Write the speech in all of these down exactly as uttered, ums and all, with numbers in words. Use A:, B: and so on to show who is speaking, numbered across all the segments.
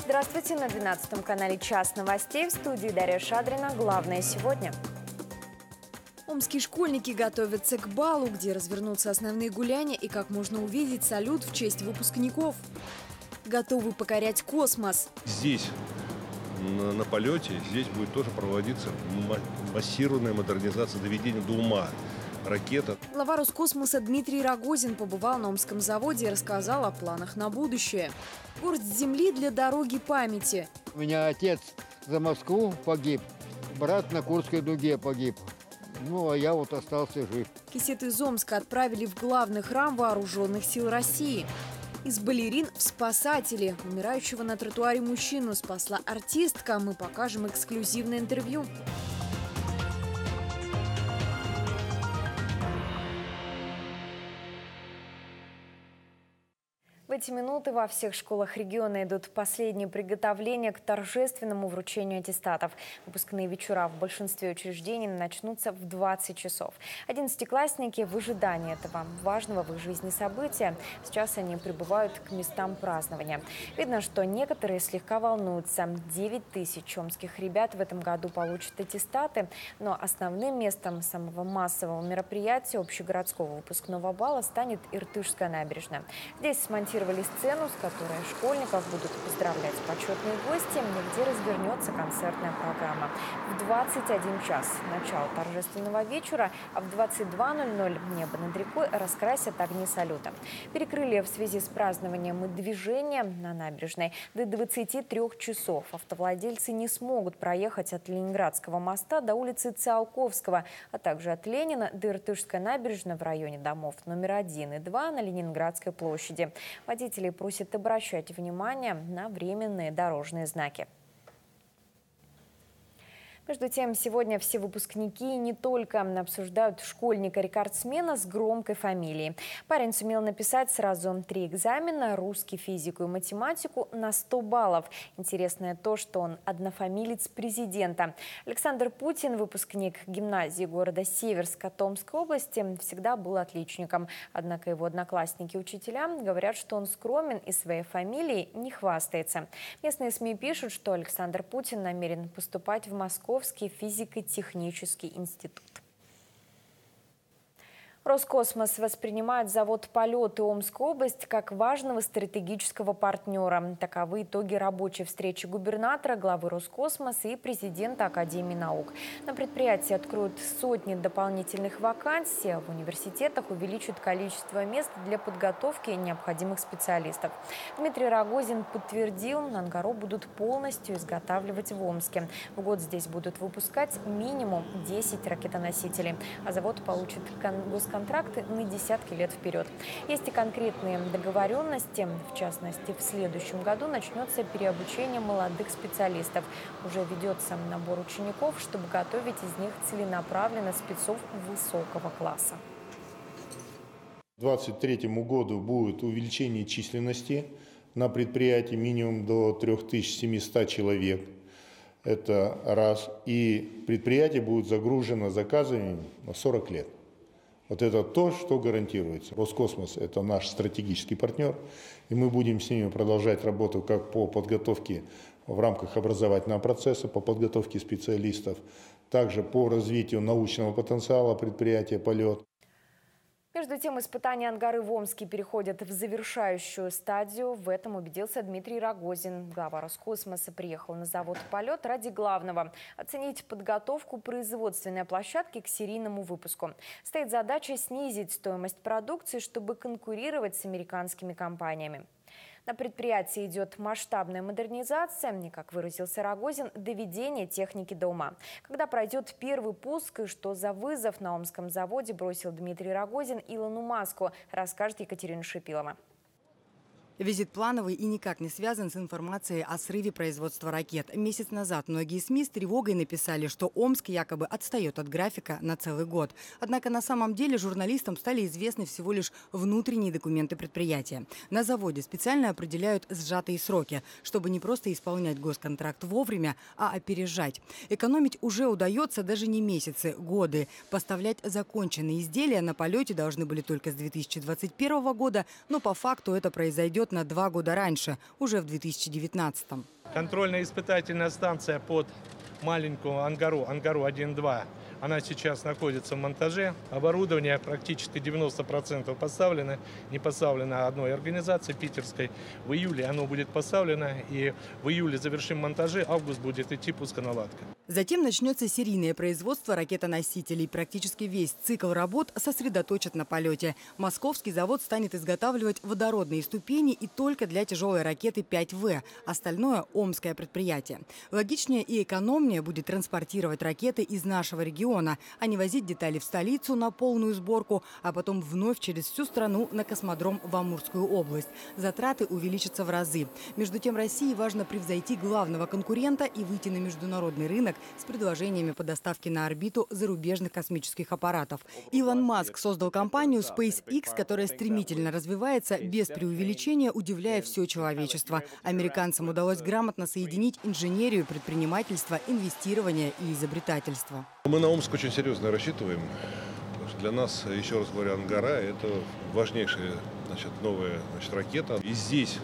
A: Здравствуйте, на двенадцатом канале «Час новостей», в студии Дарья Шадрина. Главное сегодня.
B: Омские школьники готовятся к балу, где развернутся основные гуляния и как можно увидеть салют в честь выпускников. Готовы покорять космос.
C: Здесь, на, на полете, здесь будет тоже проводиться массированная модернизация, доведения до ума ракета.
B: Глава Роскосмоса Дмитрий Рогозин побывал на Омском заводе и рассказал о планах на будущее. Горсть земли для дороги памяти.
D: У меня отец за Москву погиб, брат на Курской дуге погиб. Ну, а я вот остался жив.
B: Кисет из Омска отправили в главный храм Вооруженных сил России. Из балерин в спасатели. Умирающего на тротуаре мужчину спасла артистка. Мы покажем эксклюзивное интервью.
A: В эти минуты во всех школах региона идут последние приготовления к торжественному вручению аттестатов. Выпускные вечера в большинстве учреждений начнутся в двадцать часов. Одиннадцатиклассники в ожидании этого важного в их жизни события. Сейчас они прибывают к местам празднования. Видно, что некоторые слегка волнуются. девять тысяч омских ребят в этом году получат аттестаты. Но основным местом самого массового мероприятия общегородского выпускного бала станет Иртышская набережная. Здесь смонтировали сцену, с которой школьников будут поздравлять почетные гости, где развернется концертная программа. В двадцать один час начало торжественного вечера, а в двадцать два ноль ноль небо над рекой раскрасят огни салюта. Перекрыли в связи с празднованием и движение на набережной. До двадцати трёх часов автовладельцы не смогут проехать от Ленинградского моста до улицы Циолковского, а также от Ленина до Иртышской набережной в районе домов номер один и два на Ленинградской площади. Водителей просят обращать внимание на временные дорожные знаки. Между тем, сегодня все выпускники не только обсуждают школьника-рекордсмена с громкой фамилией. Парень сумел написать сразу три экзамена – русский, физику и математику – на сто баллов. Интересное то, что он однофамилец президента. Александр Путин, выпускник гимназии города Северска Томской области, всегда был отличником. Однако его одноклассники-учителя говорят, что он скромен и своей фамилией не хвастается. Местные СМИ пишут, что Александр Путин намерен поступать в Москву физико-технический институт. Роскосмос воспринимает завод «Полет» и Омскую область как важного стратегического партнера. Таковы итоги рабочей встречи губернатора, главы Роскосмоса и президента Академии наук. На предприятии откроют сотни дополнительных вакансий, а в университетах увеличат количество мест для подготовки необходимых специалистов. Дмитрий Рогозин подтвердил, ангару будут полностью изготавливать в Омске. В год здесь будут выпускать минимум десять ракетоносителей, а завод получит госконтракт контракты на десятки лет вперед. Есть и конкретные договоренности. В частности, в следующем году начнется переобучение молодых специалистов. Уже ведется набор учеников, чтобы готовить из них целенаправленно спецов высокого класса.
E: К две тысячи двадцать третьему году будет увеличение численности на предприятии минимум до трёх тысяч семисот человек. Это раз. И предприятие будет загружено заказами на сорок лет. Вот это то, что гарантируется. Роскосмос – это наш стратегический партнер, и мы будем с ними продолжать работу как по подготовке в рамках образовательного процесса, по подготовке специалистов, также по развитию научного потенциала предприятия «Полет».
A: Между тем, испытания ангары в Омске переходят в завершающую стадию. В этом убедился Дмитрий Рогозин. Глава Роскосмоса приехал на завод «Полет» ради главного – оценить подготовку производственной площадки к серийному выпуску. Стоит задача снизить стоимость продукции, чтобы конкурировать с американскими компаниями. На предприятии идет масштабная модернизация, и, как выразился Рогозин, доведение техники до ума. Когда пройдет первый пуск и что за вызов на Омском заводе бросил Дмитрий Рогозин Илону Маску, расскажет Екатерина Шипилова.
F: Визит плановый и никак не связан с информацией о срыве производства ракет. Месяц назад многие СМИ с тревогой написали, что Омск якобы отстает от графика на целый год. Однако на самом деле журналистам стали известны всего лишь внутренние документы предприятия. На заводе специально определяют сжатые сроки, чтобы не просто исполнять госконтракт вовремя, а опережать. Экономить уже удается даже не месяцы, годы. Поставлять законченные изделия на полете должны были только с две тысячи двадцать первого года, но по факту это произойдет полет на два года раньше, уже в две тысячи девятнадцатом.
G: Контрольно-испытательная станция под маленькую Ангару, Ангару один-два, она сейчас находится в монтаже. Оборудование практически девяносто процентов поставлено. Не поставлено одной организации питерской. В июле оно будет поставлено. И в июле завершим монтажи. Август будет идти пусконаладка.
F: Затем начнется серийное производство ракетоносителей. Практически весь цикл работ сосредоточат на полете. Московский завод станет изготавливать водородные ступени и только для тяжелой ракеты пять вэ. Остальное – омское предприятие. Логичнее и экономнее будет транспортировать ракеты из нашего региона, а не возить детали в столицу на полную сборку, а потом вновь через всю страну на космодром в Амурскую область. Затраты увеличатся в разы. Между тем, России важно превзойти главного конкурента и выйти на международный рынок с предложениями по доставке на орбиту зарубежных космических аппаратов. Илон Маск создал компанию SpaceX, которая стремительно развивается, без преувеличения удивляя все человечество. Американцам удалось грамотно соединить инженерию, предпринимательство, инвестирование и изобретательство.
C: Мы на Омск очень серьезно рассчитываем, потому что для нас, еще раз говорю, Ангара – это важнейшая, значит, новая, значит, ракета. И здесь,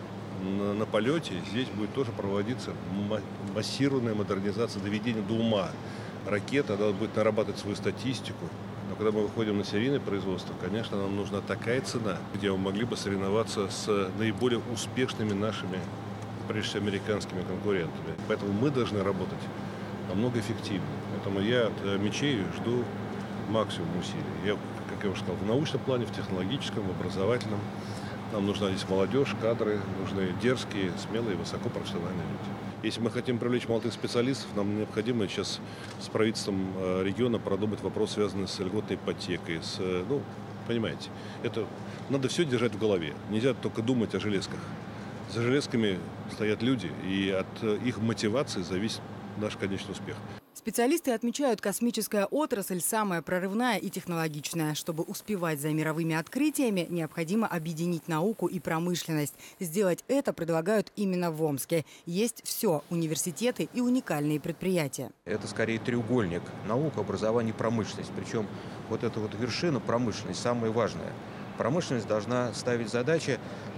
C: на, на полете, здесь будет тоже проводиться массированная модернизация, доведение до ума ракеты. Она будет нарабатывать свою статистику. Но когда мы выходим на серийное производство, конечно, нам нужна такая цена, где мы могли бы соревноваться с наиболее успешными нашими, прежде всего, американскими конкурентами. Поэтому мы должны работать намного эффективнее. Поэтому я от мечей жду максимум усилий. Я, как я уже сказал, в научном плане, в технологическом, в образовательном. Нам нужна здесь молодежь, кадры, нужны дерзкие, смелые, высокопрофессиональные люди. Если мы хотим привлечь молодых специалистов, нам необходимо сейчас с правительством региона продумать вопрос, связанный с льготной ипотекой. С, ну, понимаете, это надо все держать в голове. Нельзя только думать о железках. За железками стоят люди, и от их мотивации зависит наш конечный успех.
F: Специалисты отмечают, космическая отрасль самая прорывная и технологичная. Чтобы успевать за мировыми открытиями, необходимо объединить науку и промышленность. Сделать это предлагают именно в Омске. Есть все – университеты и уникальные предприятия.
H: Это скорее треугольник – наука, образование, промышленность. Причем вот эта вот вершина, промышленность, самая важная. Промышленность должна ставить задачи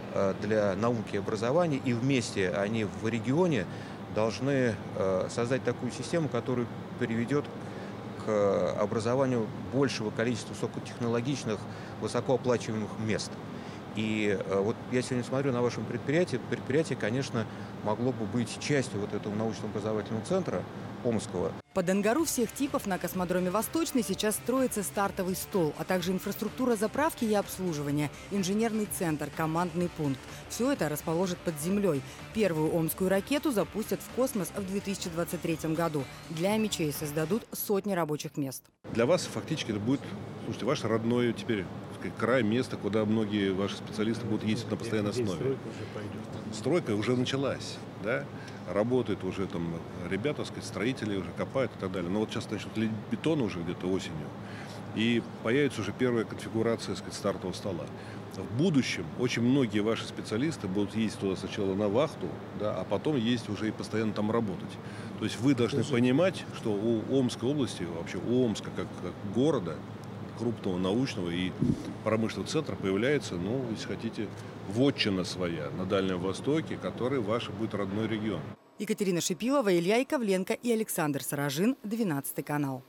H: для науки и образования, и вместе они в регионе должны создать такую систему, которая приведет к образованию большего количества высокотехнологичных, высокооплачиваемых мест. И вот я сегодня смотрю на вашем предприятии. Предприятие, конечно, могло бы быть частью вот этого научно-образовательного центра Омского.
F: Под Ангару всех типов на космодроме «Восточный» сейчас строится стартовый стол, а также инфраструктура заправки и обслуживания, инженерный центр, командный пункт. Все это расположит под землей. Первую омскую ракету запустят в космос в две тысячи двадцать третьем году. Для мечей создадут сотни рабочих мест.
C: Для вас фактически это будет, слушайте, ваше родное теперь край, место, куда многие ваши специалисты будут ездить на постоянной основе. Стройка уже началась, да? Работают уже там ребята, так сказать, строители уже копают и так далее. Но вот сейчас начнут лить бетон уже где-то осенью. И появится уже первая конфигурация, так сказать, стартового стола. В будущем очень многие ваши специалисты будут ездить туда сначала на вахту, да, а потом ездить уже и постоянно там работать. То есть вы должны понимать, что у Омской области, вообще у Омска как, как города, крупного научного и промышленного центра появляется, ну, если хотите, вотчина своя на Дальнем Востоке, который ваш будет родной регион.
F: Екатерина Шипилова, Илья Яковленко и Александр Саражин, двенадцатый канал.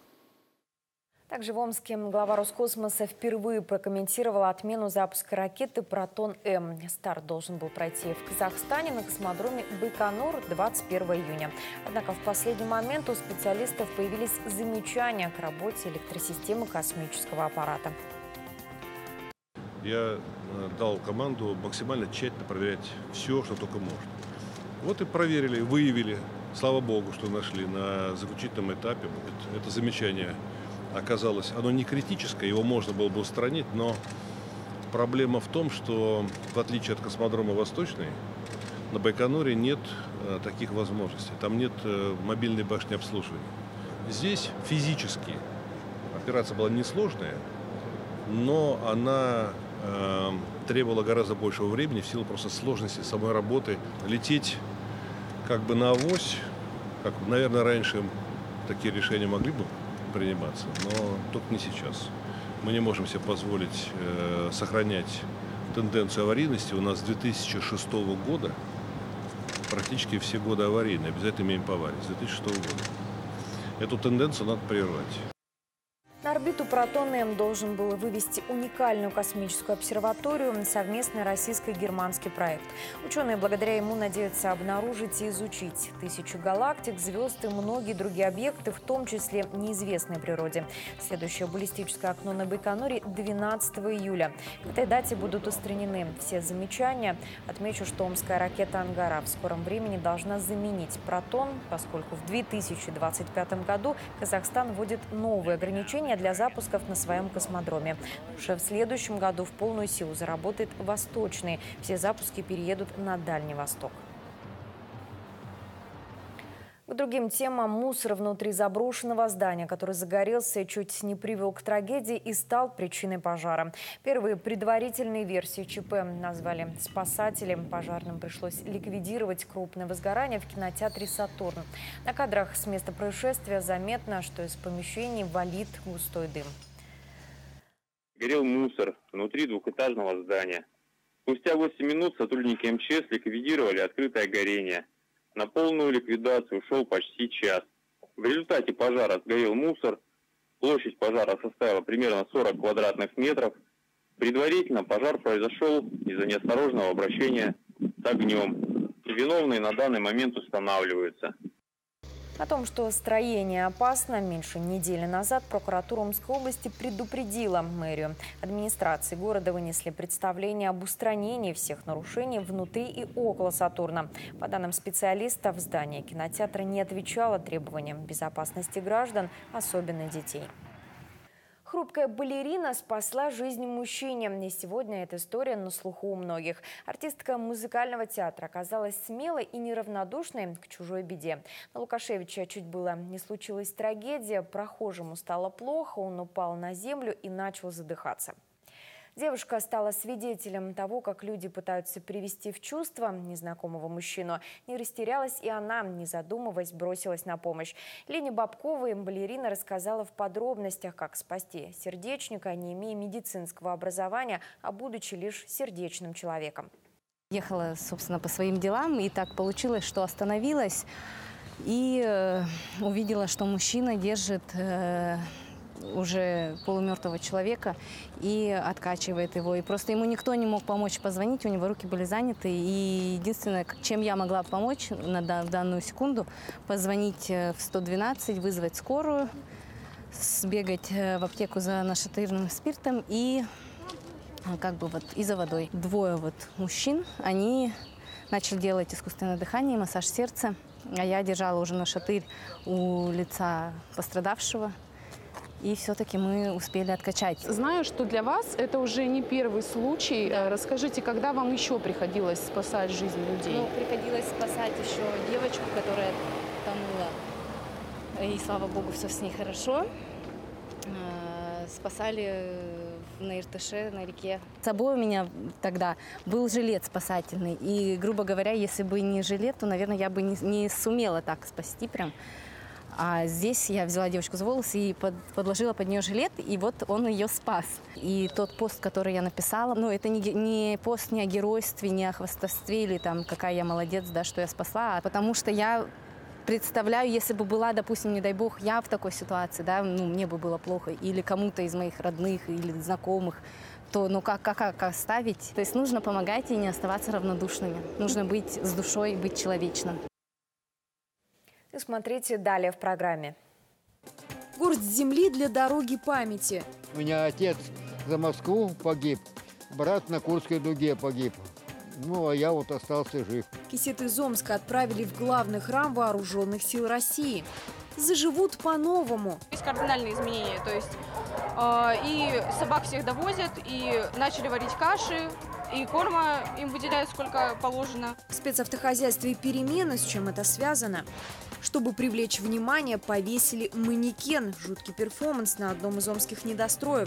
A: Также в Омске глава Роскосмоса впервые прокомментировала отмену запуска ракеты «Протон-М». Старт должен был пройти в Казахстане на космодроме Байконур двадцать первого июня. Однако в последний момент у специалистов появились замечания к работе электросистемы космического аппарата.
C: Я дал команду максимально тщательно проверять все, что только можно. Вот и проверили, выявили. Слава богу, что нашли на заключительном этапе. Это, это замечание оказалось, оно не критическое, его можно было бы устранить, но проблема в том, что в отличие от космодрома «Восточный», на Байконуре нет э, таких возможностей. Там нет э, мобильной башни обслуживания. Здесь физически операция была несложная, но она э, требовала гораздо большего времени в силу просто сложности самой работы. Лететь как бы на авось, как, наверное, раньше такие решения могли бы приниматься, но только не сейчас. Мы не можем себе позволить э, сохранять тенденцию аварийности. У нас с две тысячи шестого года практически все годы аварийные, обязательно имеем по аварии, с две тысячи шестого года. Эту тенденцию надо прервать.
A: На орбиту «Протон-М» должен был вывести уникальную космическую обсерваторию, совместный российско-германский проект. Ученые благодаря ему надеются обнаружить и изучить тысячу галактик, звезд и многие другие объекты, в том числе неизвестной природе. Следующее баллистическое окно на Байконуре двенадцатого июля. К этой дате будут устранены все замечания. Отмечу, что омская ракета «Ангара» в скором времени должна заменить «Протон», поскольку в две тысячи двадцать пятом году Казахстан вводит новые ограничения для запусков на своем космодроме. Уже в следующем году в полную силу заработает «Восточный». Все запуски переедут на Дальний Восток. К другим темам. Мусор внутри заброшенного здания, который загорелся, чуть не привел к трагедии и стал причиной пожара. Первые предварительные версии ЧП назвали спасатели. Пожарным пришлось ликвидировать крупное возгорание в кинотеатре «Сатурн». На кадрах с места происшествия заметно, что из помещений валит густой дым.
I: Горел мусор внутри двухэтажного здания. Спустя восемь минут сотрудники эм че эс ликвидировали открытое горение. На полную ликвидацию ушел почти час. В результате пожара сгорел мусор. Площадь пожара составила примерно сорок квадратных метров. Предварительно пожар произошел из-за неосторожного обращения с огнем. Виновные на данный момент устанавливаются.
A: О том, что строение опасно, меньше недели назад прокуратура Омской области предупредила мэрию. Администрации города вынесли представление об устранении всех нарушений внутри и около «Сатурна». По данным специалистов, здание кинотеатра не отвечало требованиям безопасности граждан, особенно детей. Хрупкая балерина спасла жизнь мужчине. И сегодня эта история на слуху у многих. Артистка музыкального театра оказалась смелой и неравнодушной к чужой беде. На Лукашевича чуть было не случилась трагедия. Прохожему стало плохо, он упал на землю и начал задыхаться. Девушка стала свидетелем того, как люди пытаются привести в чувство незнакомого мужчину. Не растерялась и она, не задумываясь, бросилась на помощь. Лене Бабковой балерина рассказала в подробностях, как спасти сердечника, не имея медицинского образования, а будучи лишь сердечным человеком.
J: Ехала, собственно, по своим делам, и так получилось, что остановилась и э, увидела, что мужчина держит э, уже полумертвого человека и откачивает его. И просто ему никто не мог помочь позвонить, у него руки были заняты. И единственное, чем я могла помочь на в данную секунду, позвонить в сто двенадцать, вызвать скорую, сбегать в аптеку за нашатырным спиртом и как бы вот и за водой. Двое вот мужчин, они начали делать искусственное дыхание, массаж сердца. А я держала уже нашатырь у лица пострадавшего. И все-таки мы успели откачать.
K: Знаю, что для вас это уже не первый случай. Да. Расскажите, когда вам еще приходилось спасать жизнь людей?
J: Ну, приходилось спасать еще девочку, которая тонула. И, слава богу, все с ней хорошо. Спасали на Иртыше, на реке. С собой у меня тогда был жилет спасательный. И, грубо говоря, если бы не жилет, то, наверное, я бы не, не сумела так спасти прям. А здесь я взяла девочку за волосы и под, подложила под нее жилет, и вот он ее спас. И тот пост, который я написала, ну, это не, не пост не о геройстве, не о хвастовстве или там, какая я молодец, да, что я спасла, а потому что я представляю, если бы была, допустим, не дай бог, я в такой ситуации, да, ну, мне бы было плохо, или кому-то из моих родных или знакомых, то ну как, как, как оставить? То есть нужно помогать и не оставаться равнодушными. Нужно быть с душой, быть человечным.
A: И смотрите далее в программе.
B: Горсть земли для дороги памяти.
D: У меня отец за Москву погиб, брат на Курской дуге погиб. Ну, а я вот остался жив.
B: Кисеты из Омска отправили в главный храм Вооруженных сил России. Заживут по-новому.
L: Есть кардинальные изменения, то есть э, и собак всех довозят, и начали варить каши, и корма им выделяют сколько положено.
B: В спецавтохозяйстве перемены, с чем это связано? Чтобы привлечь внимание, повесили манекен. Жуткий перформанс на одном из омских недостроев.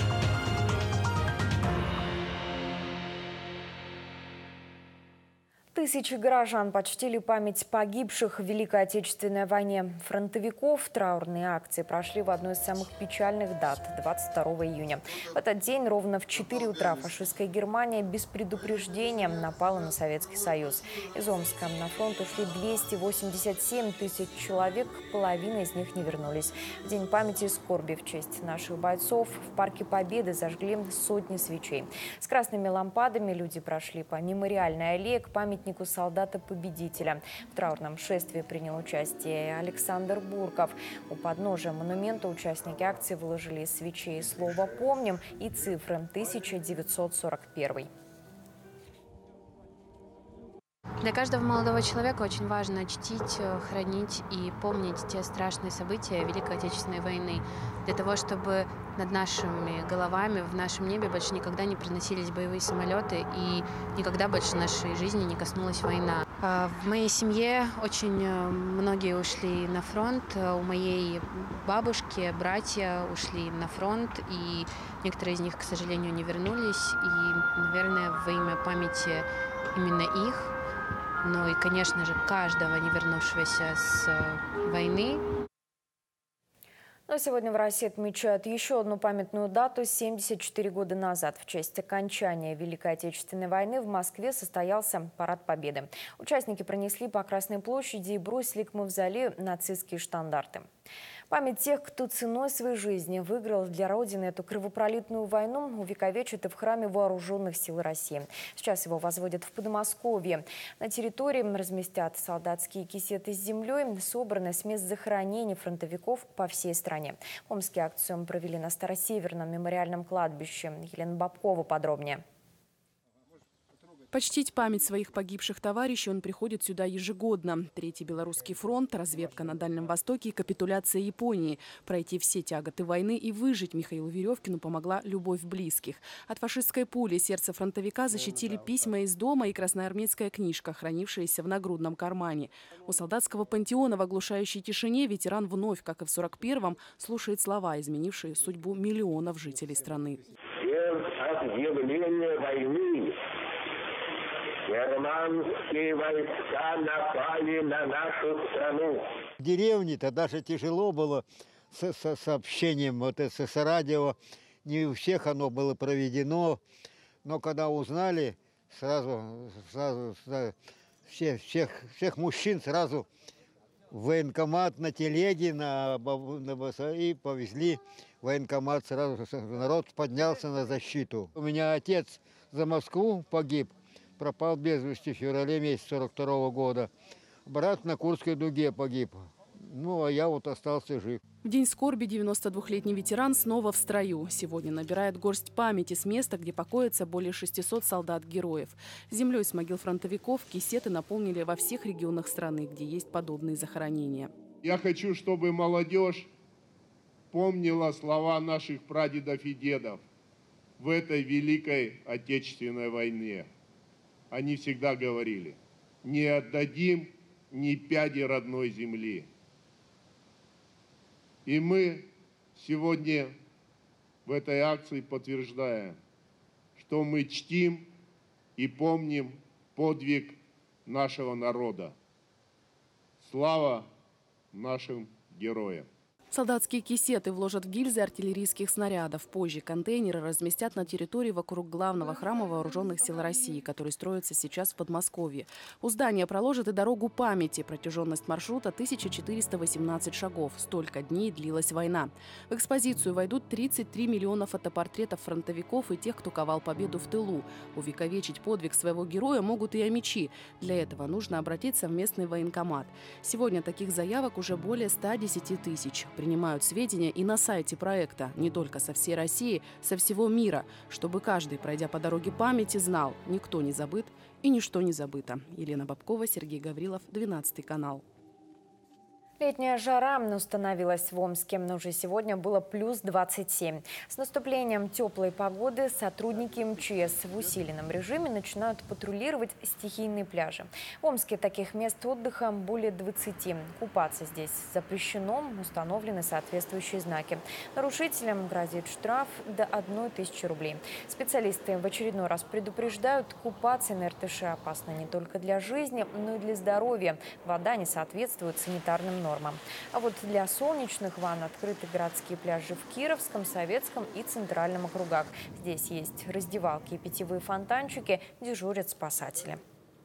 A: В Тысячи горожан почтили память погибших в Великой Отечественной войне фронтовиков. Траурные акции прошли в одной из самых печальных дат – двадцать второго июня. В этот день ровно в четыре утра фашистская Германия без предупреждения напала на Советский Союз. Из Омска на фронт ушли двести восемьдесят семь тысяч человек, половина из них не вернулись. В день памяти и скорби в честь наших бойцов в Парке Победы зажгли сотни свечей. С красными лампадами люди прошли по мемориальной аллее к памятнику солдата-победителя. В траурном шествии принял участие Александр Бурков. У подножия монумента участники акции выложили из свечей слово «Помним» и цифры тысяча девятьсот сорок первый.
M: Для каждого молодого человека очень важно чтить, хранить и помнить те страшные события Великой Отечественной войны, для того, чтобы над нашими головами, в нашем небе больше никогда не проносились боевые самолеты и никогда больше нашей жизни не коснулась война. В моей семье очень многие ушли на фронт. У моей бабушки братья ушли на фронт, и некоторые из них, к сожалению, не вернулись. И, наверное, во имя памяти именно их, ну и, конечно же, каждого не вернувшегося с войны.
A: Но сегодня в России отмечают еще одну памятную дату. семьдесят четыре года назад в честь окончания Великой Отечественной войны в Москве состоялся Парад Победы. Участники пронесли по Красной площади и бросили к мавзолею нацистские штандарты. Память тех, кто ценой своей жизни выиграл для Родины эту кровопролитную войну, увековечат и в храме Вооруженных сил России. Сейчас его возводят в Подмосковье. На территории разместят солдатские кисеты с землей, собранные с мест захоронений фронтовиков по всей стране. В Омске акцию провели на Старосеверном мемориальном кладбище. Елена Бабкова подробнее.
N: Почтить память своих погибших товарищей он приходит сюда ежегодно. Третий Белорусский фронт, разведка на Дальнем Востоке и капитуляция Японии. Пройти все тяготы войны и выжить Михаилу Веревкину помогла любовь близких. От фашистской пули сердце фронтовика защитили письма из дома и красноармейская книжка, хранившаяся в нагрудном кармане. У солдатского пантеона в оглушающей тишине ветеран вновь, как и в сорок первом, слушает слова, изменившие судьбу миллионов жителей страны.
O: Объявление войны германские войска напали на нашу страну.
D: В деревне-то даже тяжело было с, с сообщением вот с, с радио. Не у всех оно было проведено. Но когда узнали, сразу, сразу, сразу всех, всех, всех мужчин сразу в военкомат на телеге на, на, и повезли в военкомат. Сразу народ поднялся на защиту. У меня отец за Москву погиб. Пропал без вести в феврале месяце сорок второго года. Брат на Курской дуге погиб. Ну, а я вот остался жив.
N: В день скорби девяносто двухлетний ветеран снова в строю. Сегодня набирает горсть памяти с места, где покоятся более шестисот солдат-героев. Землей с могил фронтовиков кисеты наполнили во всех регионах страны, где есть подобные захоронения.
P: Я хочу, чтобы молодежь помнила слова наших прадедов и дедов в этой Великой Отечественной войне. Они всегда говорили: не отдадим ни пяди родной земли. И мы сегодня в этой акции подтверждаем, что мы чтим и помним подвиг нашего народа. Слава нашим героям!
N: Солдатские кисеты вложат в гильзы артиллерийских снарядов. Позже контейнеры разместят на территории вокруг главного храма Вооруженных сил России, который строится сейчас в Подмосковье. У здания проложат и дорогу памяти. Протяженность маршрута тысяча четыреста восемнадцать шагов. Столько дней длилась война. В экспозицию войдут тридцать три миллиона фотопортретов фронтовиков и тех, кто ковал победу в тылу. Увековечить подвиг своего героя могут и омичи. Для этого нужно обратиться в местный военкомат. Сегодня таких заявок уже более ста десяти тысяч. Принимают сведения и на сайте проекта, не только со всей России, со всего мира, чтобы каждый, пройдя по дороге памяти, знал, никто не забыт и ничто не забыто. Елена Бабкова, Сергей Гаврилов, двенадцатый канал.
A: Летняя жара установилась в Омске, но уже сегодня было плюс двадцать семь. С наступлением теплой погоды сотрудники эм че эс в усиленном режиме начинают патрулировать стихийные пляжи. В Омске таких мест отдыха более двадцати. Купаться здесь запрещено, установлены соответствующие знаки. Нарушителям грозит штраф до одной тысячи рублей. Специалисты в очередной раз предупреждают, купаться на эр тэ шэ опасно не только для жизни, но и для здоровья. Вода не соответствует санитарным нормам. Нормам. А вот для солнечных ванн открыты городские пляжи в Кировском, Советском и Центральном округах. Здесь есть раздевалки и питьевые фонтанчики, дежурят спасатели.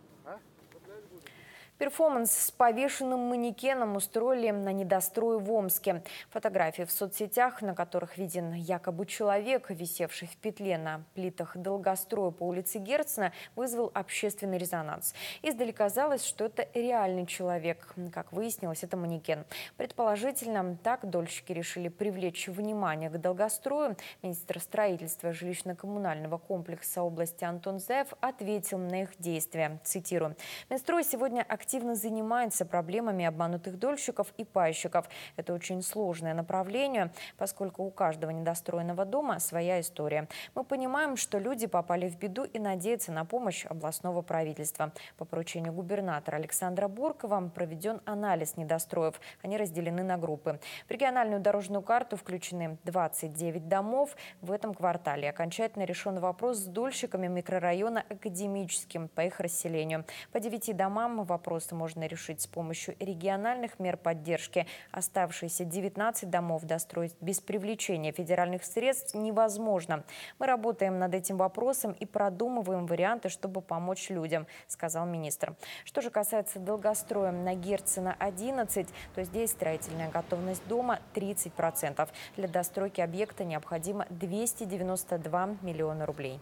A: Перформанс с повешенным манекеном устроили на недострое в Омске. Фотографии в соцсетях, на которых виден якобы человек, висевший в петле на плитах долгостроя по улице Герцена, вызвал общественный резонанс. Издали казалось, что это реальный человек. Как выяснилось, это манекен. Предположительно, так дольщики решили привлечь внимание к долгострою. Министр строительства жилищно-коммунального комплекса области Антон Заев ответил на их действия. Цитирую. «Минстрой сегодня активно активно занимается проблемами обманутых дольщиков и пайщиков. Это очень сложное направление, поскольку у каждого недостроенного дома своя история. Мы понимаем, что люди попали в беду и надеются на помощь областного правительства. По поручению губернатора Александра Буркова проведен анализ недостроев. Они разделены на группы. В региональную дорожную карту включены двадцать девять домов. В этом квартале окончательно решен вопрос с дольщиками микрорайона Академическим по их расселению. По девяти домам вопрос можно решить с помощью региональных мер поддержки. Оставшиеся девятнадцать домов достроить без привлечения федеральных средств невозможно. Мы работаем над этим вопросом и продумываем варианты, чтобы помочь людям, сказал министр. Что же касается долгостроя на Герцена одиннадцать, то здесь строительная готовность дома тридцать процентов. Для достройки объекта необходимо двести девяносто два миллиона рублей.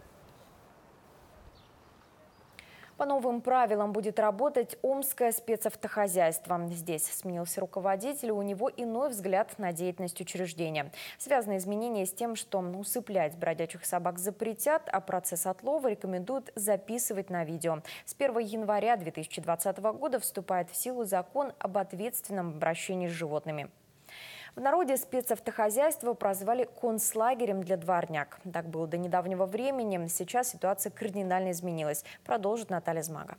A: По новым правилам будет работать Омское спецавтохозяйство. Здесь сменился руководитель, у него иной взгляд на деятельность учреждения. Связаны изменения с тем, что усыплять бродячих собак запретят, а процесс отлова рекомендуют записывать на видео. С первого января две тысячи двадцатого года вступает в силу закон об ответственном обращении с животными. В народе спецавтохозяйство прозвали концлагерем для дворняг. Так было до недавнего времени. Сейчас ситуация кардинально изменилась. Продолжит Наталья Змага.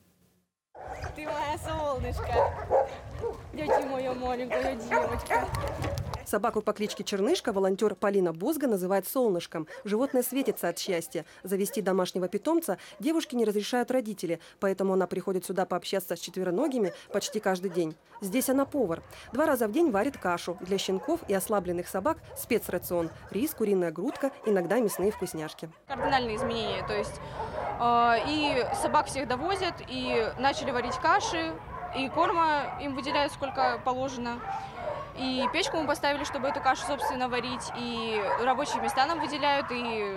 L: Ты моя солнышко. Где ты моя маленькая девочка?
Q: Собаку по кличке Чернышка волонтер Полина Бозга называет солнышком. Животное светится от счастья. Завести домашнего питомца девушке не разрешают родители, поэтому она приходит сюда пообщаться с четвероногими почти каждый день. Здесь она повар. Два раза в день варит кашу. Для щенков и ослабленных собак спецрацион. Рис, куриная грудка, иногда мясные вкусняшки.
L: Кардинальные изменения. То есть э, и собак всех довозят, и начали варить каши, и корма им выделяют сколько положено. И печку мы поставили, чтобы эту кашу, собственно, варить. И рабочие места нам выделяют. И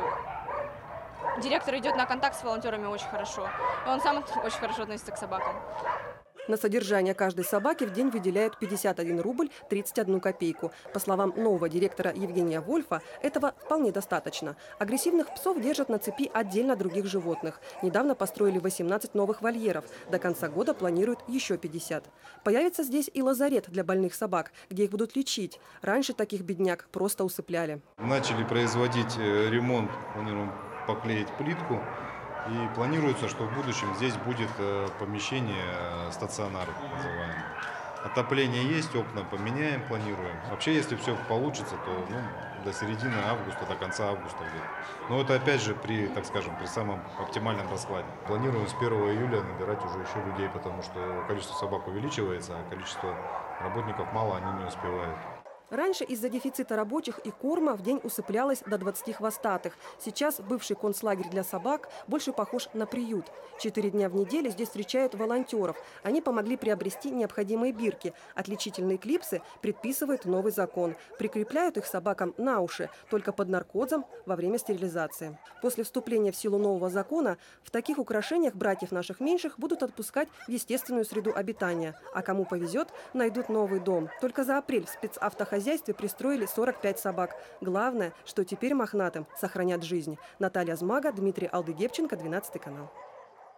L: директор идет на контакт с волонтерами очень хорошо. И он сам очень хорошо относится к собакам.
Q: На содержание каждой собаки в день выделяют пятьдесят один рубль тридцать одну копейку. По словам нового директора Евгения Вольфа, этого вполне достаточно. Агрессивных псов держат на цепи отдельно от других животных. Недавно построили восемнадцать новых вольеров. До конца года планируют еще пятьдесят. Появится здесь и лазарет для больных собак, где их будут лечить. Раньше таких бедняк просто усыпляли.
R: Начали производить ремонт, планируем поклеить плитку. И планируется, что в будущем здесь будет помещение стационар, называемое. Отопление есть, окна поменяем, планируем. Вообще, если все получится, то ну, до середины августа, до конца августа где-то. Но это опять же при, так скажем, при самом оптимальном раскладе. Планируем с первого июля набирать уже еще людей, потому что количество собак увеличивается, а количество работников мало, они не успевают.
Q: Раньше из-за дефицита рабочих и корма в день усыплялось до двадцати хвостатых. Сейчас бывший концлагерь для собак больше похож на приют. Четыре дня в неделю здесь встречают волонтеров. Они помогли приобрести необходимые бирки. Отличительные клипсы предписывает новый закон. Прикрепляют их собакам на уши, только под наркозом во время стерилизации. После вступления в силу нового закона в таких украшениях братьев наших меньших будут отпускать в естественную среду обитания. А кому повезет, найдут новый дом. Только за апрель в спецавтохозяйстве В хозяйстве пристроили сорок пять собак. Главное, что теперь мохнатым сохранят жизнь. Наталья Змага, Дмитрий Алдыгепченко, двенадцатый канал.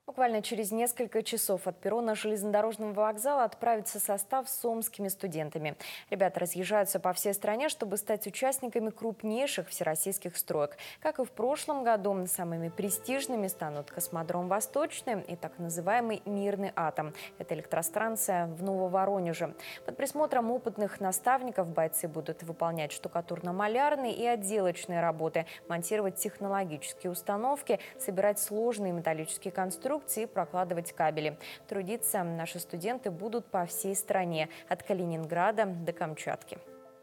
A: Буквально через несколько часов от перрона железнодорожного вокзала отправится состав с омскими студентами. Ребята разъезжаются по всей стране, чтобы стать участниками крупнейших всероссийских строек. Как и в прошлом году, самыми престижными станут космодром «Восточный» и так называемый «Мирный атом». Это электростанция в Нововоронеже. Под присмотром опытных наставников бойцы будут выполнять штукатурно-малярные и отделочные работы, монтировать технологические установки, собирать сложные металлические конструкции и прокладывать кабели. Трудиться наши студенты будут по всей стране, от Калининграда до Камчатки.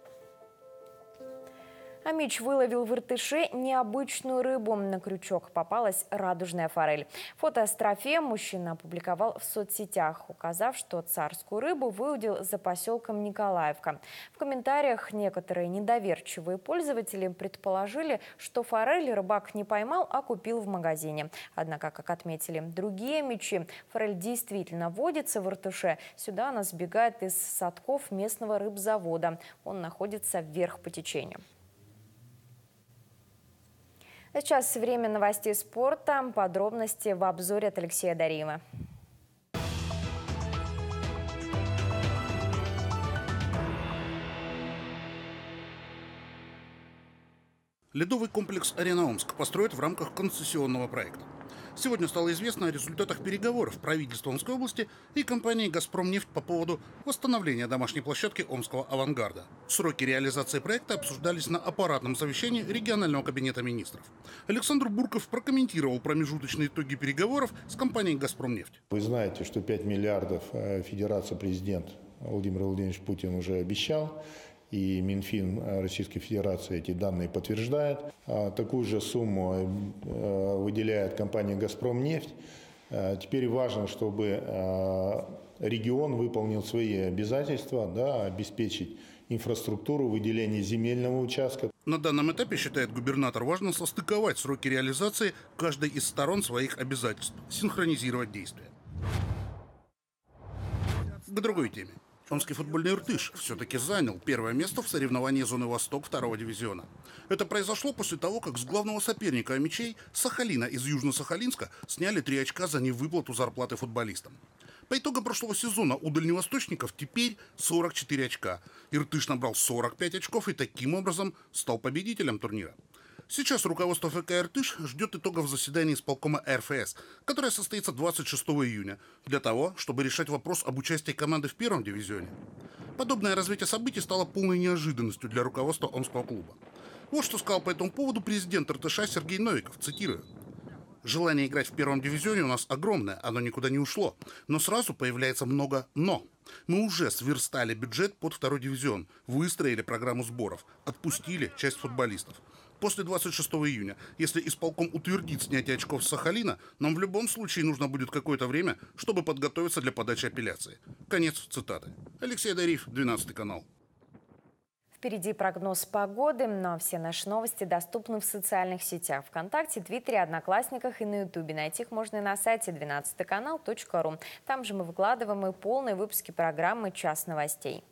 A: Амич выловил в Иртыше необычную рыбу. На крючок попалась радужная форель. Фото с трофеем мужчина опубликовал в соцсетях, указав, что царскую рыбу выудил за поселком Николаевка. В комментариях некоторые недоверчивые пользователи предположили, что форель рыбак не поймал, а купил в магазине. Однако, как отметили другие амичи, форель действительно водится в Иртыше. Сюда она сбегает из садков местного рыбзавода. Он находится вверх по течению. Сейчас время новостей спорта. Подробности в обзоре от Алексея Дариева.
S: Ледовый комплекс «Арена Омск» построят в рамках концессионного проекта. Сегодня стало известно о результатах переговоров правительства Омской области и компании «Газпромнефть» по поводу восстановления домашней площадки Омского авангарда. Сроки реализации проекта обсуждались на аппаратном совещании регионального кабинета министров. Александр Бурков прокомментировал промежуточные итоги переговоров с компанией «Газпромнефть».
E: Вы знаете, что пять миллиардов федерация, президент Владимир Владимирович Путин уже обещал. И Минфин Российской Федерации эти данные подтверждает. Такую же сумму выделяет компания «Газпромнефть». Теперь важно, чтобы регион выполнил свои обязательства, да, обеспечить инфраструктуру, выделение земельного участка.
S: На данном этапе, считает губернатор, важно состыковать сроки реализации каждой из сторон своих обязательств, синхронизировать действия. К другой теме. Омский футбольный «Иртыш» все-таки занял первое место в соревновании зоны «Восток» второго дивизиона. Это произошло после того, как с главного соперника амичей Сахалина из Южно-Сахалинска сняли три очка за невыплату зарплаты футболистам. По итогам прошлого сезона у дальневосточников теперь сорок четыре очка. «Иртыш» набрал сорок пять очков и таким образом стал победителем турнира. Сейчас руководство ФК «Иртыш» ждет итогов заседания исполкома эр эф эс, которое состоится двадцать шестого июня, для того, чтобы решать вопрос об участии команды в первом дивизионе. Подобное развитие событий стало полной неожиданностью для руководства омского клуба. Вот что сказал по этому поводу президент «Иртыша» Сергей Новиков, цитирую. «Желание играть в первом дивизионе у нас огромное, оно никуда не ушло, но сразу появляется много «но». Мы уже сверстали бюджет под второй дивизион, выстроили программу сборов, отпустили часть футболистов. После двадцать шестого июня, если исполком утвердит снятие очков с Сахалина, нам в любом случае нужно будет какое-то время, чтобы подготовиться для подачи апелляции». Конец цитаты. Алексей Дариев, двенадцатый канал.
A: Впереди прогноз погоды, но все наши новости доступны в социальных сетях: ВКонтакте, Твиттере, Одноклассниках и на Ютубе. Найти их можно и на сайте двенадцатый канал точка ру. Там же мы выкладываем и полные выпуски программы «Час новостей».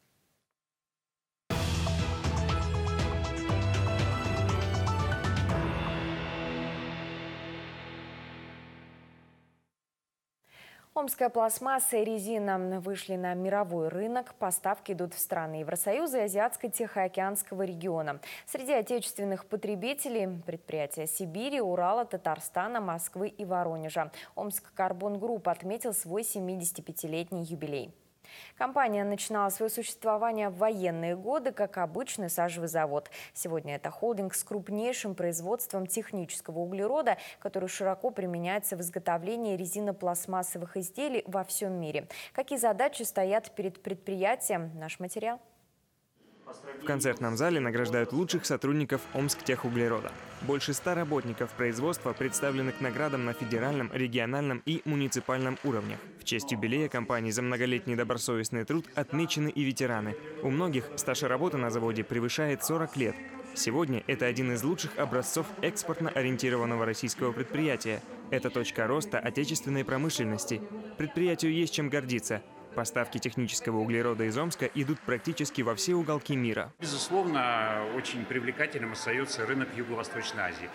A: Омская пластмасса и резина вышли на мировой рынок. Поставки идут в страны Евросоюза и Азиатско-Тихоокеанского региона. Среди отечественных потребителей – предприятия Сибири, Урала, Татарстана, Москвы и Воронежа. Омск Карбон Групп отметил свой семидесятипятилетний юбилей. Компания начинала свое существование в военные годы как обычный сажевый завод. Сегодня это холдинг с крупнейшим производством технического углерода, который широко применяется в изготовлении резинопластмассовых изделий во всем мире. Какие задачи стоят перед предприятием? Наш материал.
T: В концертном зале награждают лучших сотрудников Омсктехуглерода. Больше ста работников производства представлены к наградам на федеральном, региональном и муниципальном уровнях. В честь юбилея компании за многолетний добросовестный труд отмечены и ветераны. У многих стаж работы на заводе превышает сорок лет. Сегодня это один из лучших образцов экспортно ориентированного российского предприятия. Это точка роста отечественной промышленности. Предприятию есть чем гордиться. Поставки технического углерода из Омска идут практически во все уголки мира.
U: Безусловно, очень привлекательным остается рынок Юго-Восточной Азии.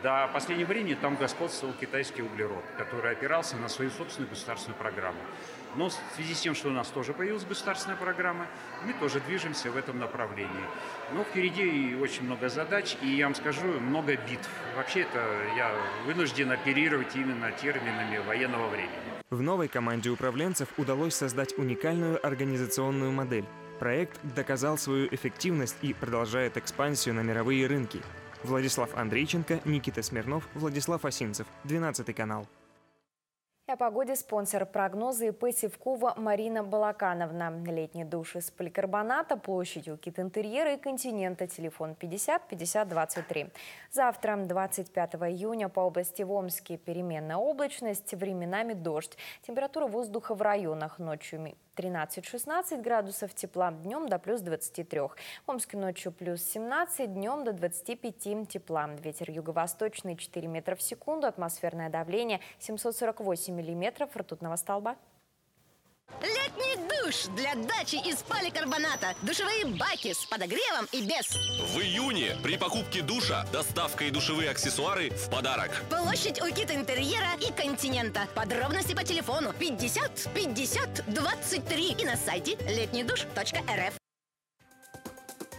U: До последнего времени там господствовал китайский углерод, который опирался на свою собственную государственную программу. Но в связи с тем, что у нас тоже появилась государственная программа, мы тоже движемся в этом направлении. Но впереди очень много задач, и я вам скажу, много битв. Вообще это я вынужден оперировать именно терминами военного времени.
T: В новой команде управленцев удалось создать уникальную организационную модель. Проект доказал свою эффективность и продолжает экспансию на мировые рынки. Владислав Андрейченко, Никита Смирнов, Владислав Осинцев, двенадцатый канал.
A: И о погоде спонсор прогноза ИП Севкова Марина Балакановна. Летний душ из поликарбоната, площадь Укит-интерьера и континента. Телефон пятьдесят пятьдесят двадцать три. Завтра, двадцать пятого июня, по области в Омске переменная облачность, временами дождь. Температура воздуха в районах ночью тринадцать-шестнадцать градусов тепла, днем до плюс двадцати трёх. В Омске ночью плюс семнадцать, днем до двадцати пяти тепла. Ветер юго-восточный четыре метра в секунду, атмосферное давление семьсот сорок восемь миллиметров ртутного столба.
V: Летний душ для дачи из поликарбоната. Душевые баки с подогревом и без.
W: В июне при покупке душа доставка и душевые аксессуары в подарок.
V: Площадь Укит-интерьера и континента. Подробности по телефону пятьдесят пятьдесят двадцать три и на сайте летний душ точка эр эф.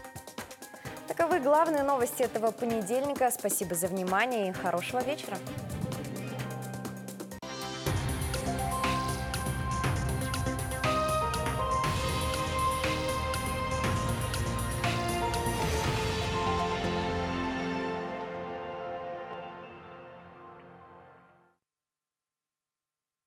A: Таковы главные новости этого понедельника. Спасибо за внимание и хорошего вечера.